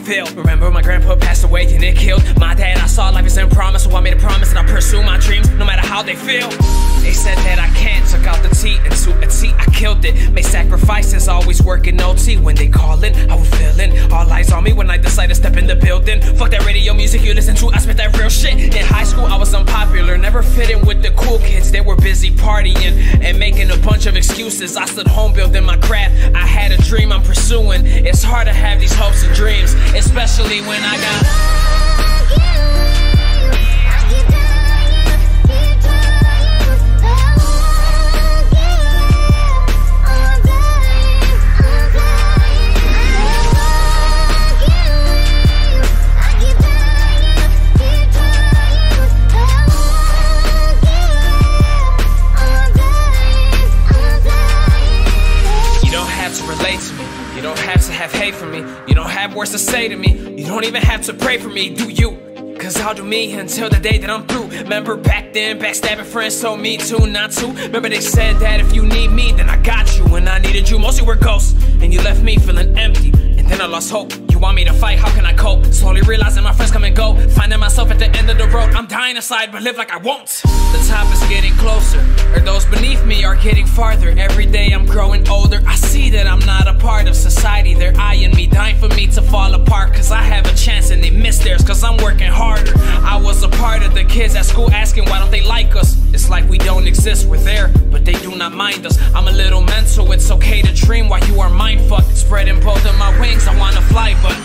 fulfilled. Remember my grandpa passed away and it killed my dad. I saw life as in promise, so I made a promise that I'll pursue my dreams no matter how they feel. They said that I can't, took out the T into a T, I killed it. Made sacrifices, always working OT. When they callin', I was feeling all eyes on me when I decided to step in the building. Fuck that radio music you listen to, I spit that real shit. In high school I was unpopular, never fit in with the cool kids. They were busy partying and making a bunch of excuses. I stood home building my craft, I had a dream I'm pursuing. It's hard to have these hopes and dreams, especially when I got You don't have to have hate for me. You don't have words to say to me. You don't even have to pray for me, do you? Cause I'll do me until the day that I'm through. Remember back then, backstabbing friends told me to not to. Remember they said that if you need me, then I got you. When I needed you, most you were ghosts, and you left me feeling empty. And then I lost hope. You want me to fight, how can I cope? Slowly realizing my friends come and go, finding myself at the end of the road. I'm dying inside, but live like I won't. The top is getting closer, or those beneath me are getting farther. Every day I'm growing older, I see that I'm not a part of society. They're eyeing me, dying for me to fall apart. Cause I have a chance and they miss theirs, cause I'm working harder. I was a part of the kids at school asking why don't they like us. It's like we don't exist, we're there, but they do not mind us. I'm a little mental, it's okay to dream while you are mindfucked. Spreading both of my wings, I wanna fly, but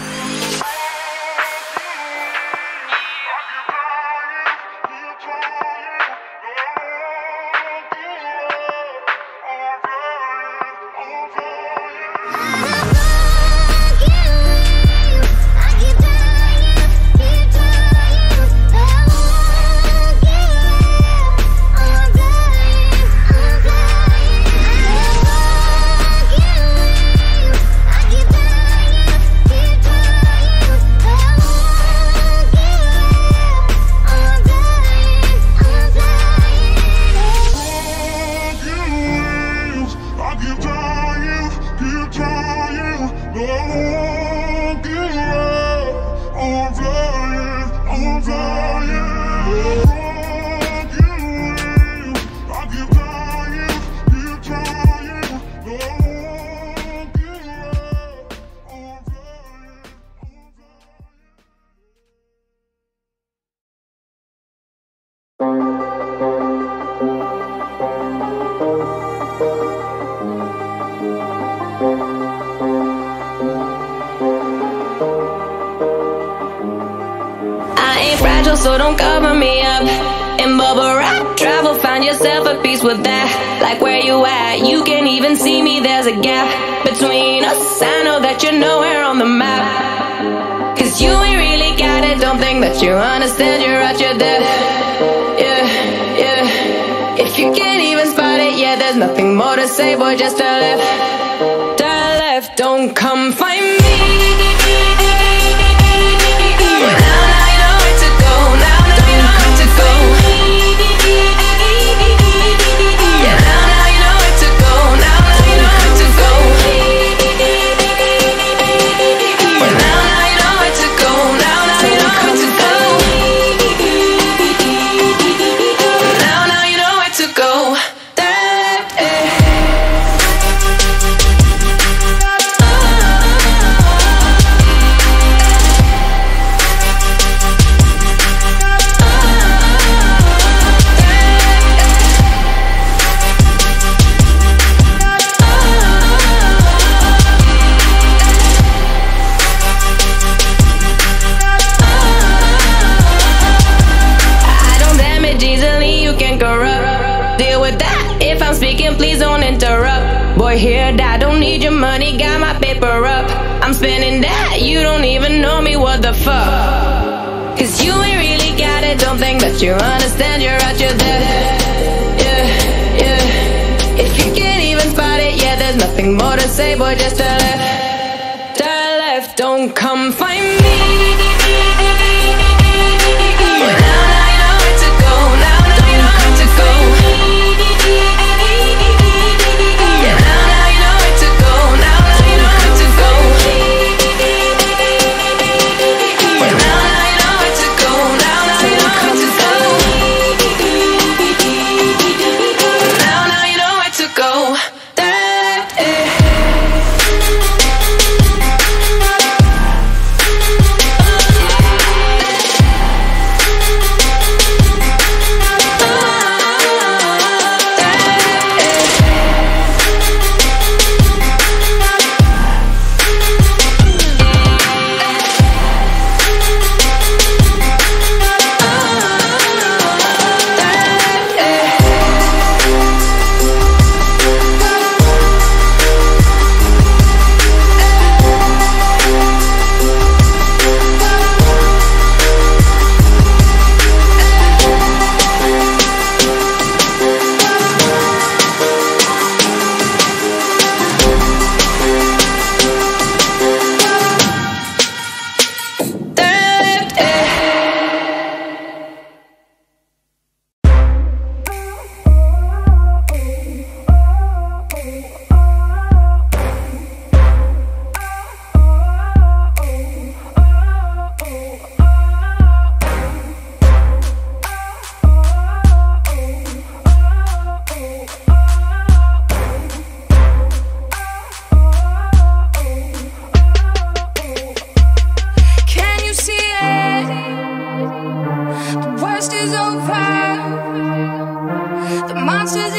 so don't cover me up in bubble wrap. Travel, find yourself a piece with that. Like where you at, you can't even see me, there's a gap between us. I know that you're nowhere on the map, cause you ain't really got it. Don't think that you understand, you're at your depth. Yeah, yeah. If you can't even spot it, yeah, there's nothing more to say, boy, just turn left. Turn left, don't come find me. Boy, here, I don't need your money, got my paper up. I'm spending that, you don't even know me, what the fuck? Cause you ain't really got it, don't think that you understand, you're at your depth. Yeah, yeah. If you can't even spot it, yeah, there's nothing more to say, boy, just turn left. Turn left, don't come find me.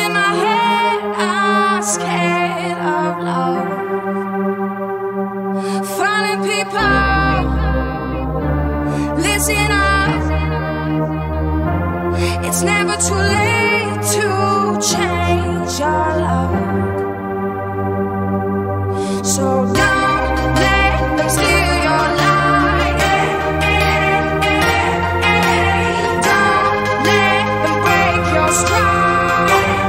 in my head, I'm scared of love. Finding people, listen up. It's never too late to change your love. So don't let them steal your light. Don't let them break your stride.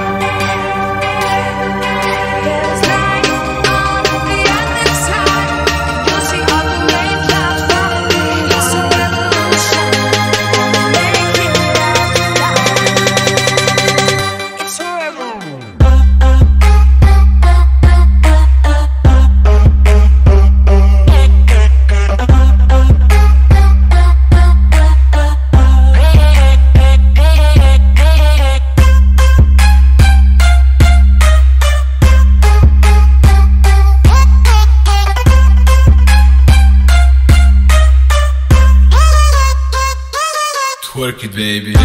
There's light on the other side. You'll see all the rain clouds falling. It's a revolution. Make it right. It's a revolution. Twerk it, baby.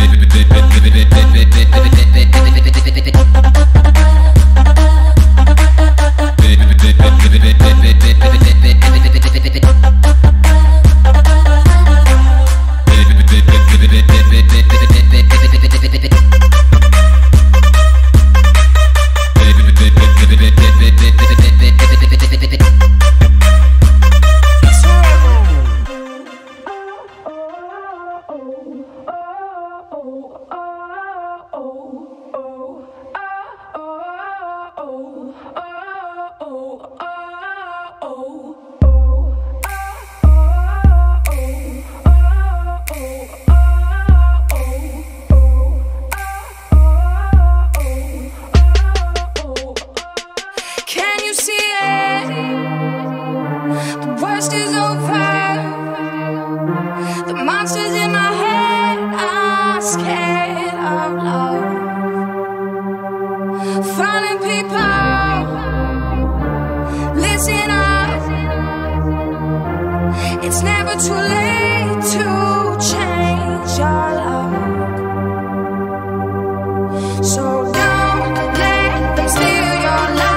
Can you see it? The worst is over. The monsters in my head are scared of love. Finding people, listen up. It's never too late to change your love. So don't let them steal your life.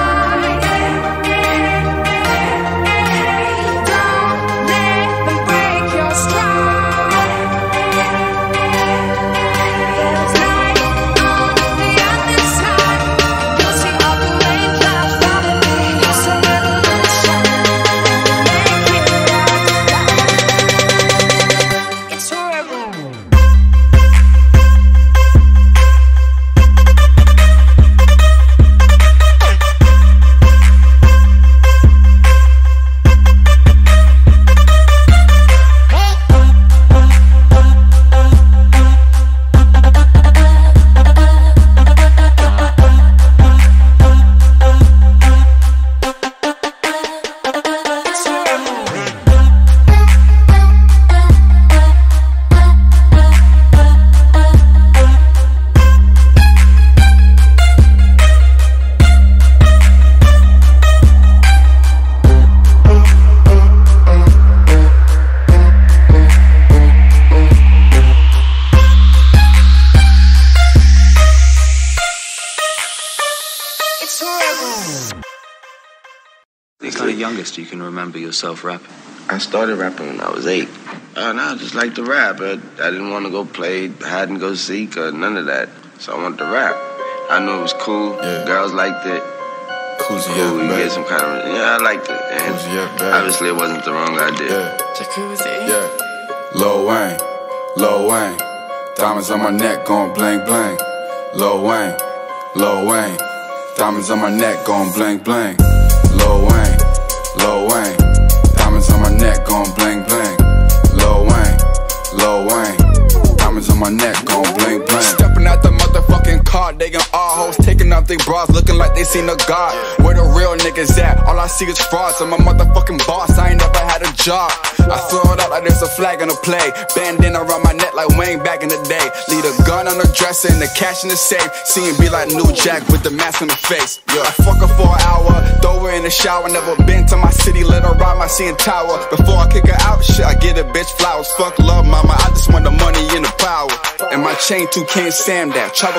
What's the youngest you can remember yourself rapping? I started rapping when I was 8. And I just liked to rap. I didn't want to go play, hide and go seek, or none of that. So I wanted to rap. I knew it was cool. Yeah. Girls liked it. Cool, you get some kind of... Yeah, I liked it. And obviously it wasn't the wrong idea. Yeah. Jacuzzi. Yeah. Lil Wayne. Lil Wayne. Diamonds on my neck going bling bling. Lil Wayne. Lil Wayne. Diamonds on my neck going bling bling. Lil Wayne. Lil Wayne. Diamonds on my neck going bling bling. Lil Wayne. Lil Wayne. Diamonds on my neck going bling bling. Stepping out the motherfucking car, they got all hoes taking off their bras, looking like they seen a god. Where the real niggas at? All I see is frauds. I'm a motherfucking boss, I ain't never had a job. I throw it out like there's a flag on the play. Bandana around my neck like Wayne back in the day. Leave a gun on the dresser and the cash in the safe. See him be like New Jack with the mask on the face. Yeah. I fuck her for an hour, throw her in the shower. Never been to my city, let her ride my CN Tower. Before I kick her out, shit, I get a bitch flowers. Fuck love, mama, I just want the money and the power. And my chain too can't stand that. Trouble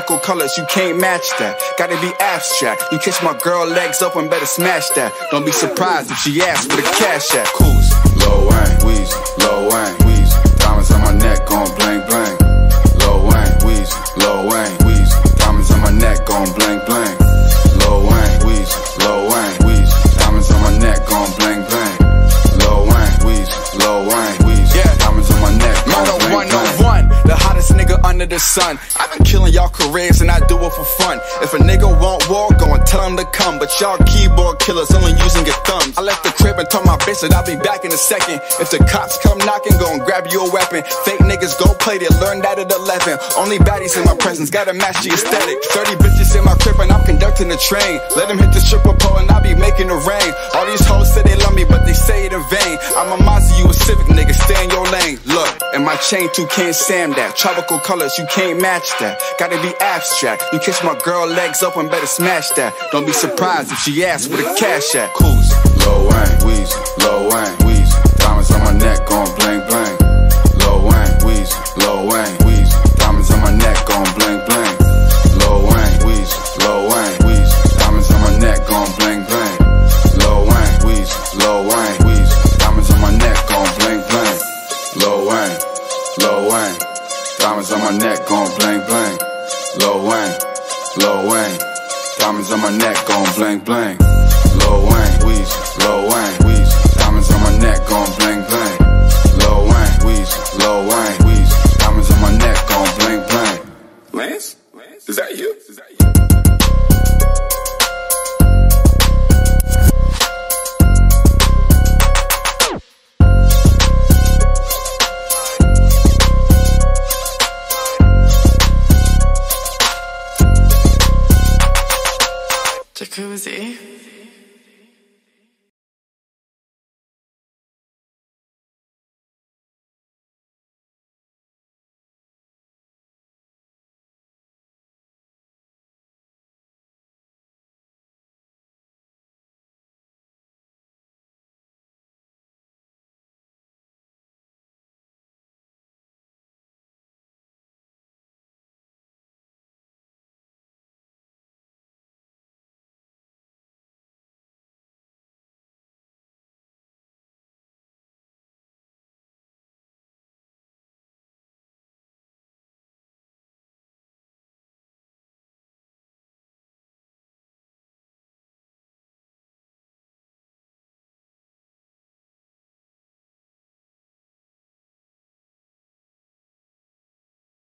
Tropical colors, you can't match that. Gotta be abstract. You kiss my girl legs open, better smash that. Don't be surprised if she asks for the cash at. Coos, Lil Wayne, Weezy, Lil Wayne, Weezy. Diamonds on my neck, gon' bling bling. Lil Wayne, Weezy, Lil Wayne, Weezy. Diamonds on my neck, gon' bling bling. Lil Wayne, Weezy, Lil Wayne, Weezy. Diamonds on my neck, gon' bling bling. Lil Wayne, Weezy, Lil Wayne, Weezy. Yeah, diamonds on my neck, gon' bling bling. The hottest nigga under the sun. I've been killing y'all careers and I do it for fun. If a nigga want war, go and tell him to come. But y'all keyboard killers only using your thumbs. I left the crib and told my bitch that I'll be back in a second. If the cops come knocking, go and grab you a weapon. Fake niggas go play, they learned that at 11. Only baddies in my presence, gotta match the aesthetic. 30 bitches in my crib and I'm conducting the train. Let them hit the stripper pole and I'll be making it rain. All these hoes say they love me, but they say it in vain. I'm a Mazda, you a Civic, nigga, stay in your lane. Look, and my chain too can't stand that. Tropical colors, you can't match that. Gotta be abstract. You kiss my girl legs open, better smash that. Don't be surprised if she asks for the cash at. Coos, Lil Wayne, Weezy, Lil Wayne, Weezy. Diamonds on my neck, gon' bling bling. Lil Wayne, Weezy, Lil Wayne, Weezy. Diamonds on my neck, gon' bling bling. Lil Wayne, Weezy, Lil Wayne, Weezy. Diamonds on my neck, gon' bling bling. Lil Wayne, Weezy, Lil Wayne, Weezy. Diamonds on my neck, gon' bling bling. Lil Wayne, Lil Wayne. Diamonds on my neck, gon' bling bling. Lil Wayne, Lil Wayne. Diamonds on my neck, gon' bling bling. Lil Wayne, Weezy, Lil Wayne, Weezy. Diamonds on my neck, gon' bling bling. Lil Wayne, Weezy, Lil Wayne, Weezy. Diamonds on my neck, gon' bling bling. Lance? Is that you? Jacuzzi.